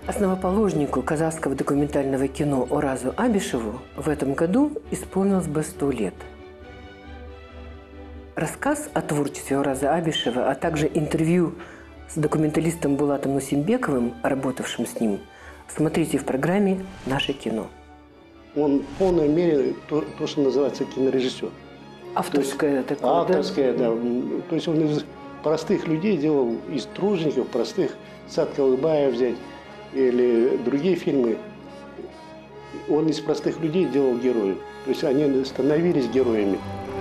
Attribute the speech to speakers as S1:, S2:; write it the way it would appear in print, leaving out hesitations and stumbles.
S1: Основоположнику казахского документального кино Оразу Абишеву в этом году исполнилось бы 100 лет. Рассказ о творчестве Ораза Абишева, а также интервью с документалистом Булатом Нусимбековым, работавшим с ним, смотрите в программе «Наше кино».
S2: Он в полной мере то, что называется кинорежиссер.
S1: Авторское такое,
S2: авторское, да? То есть он из простых людей делал, из тружеников простых, Сад Калыбаев взять, или другие фильмы, он из простых людей делал героев. То есть они становились героями.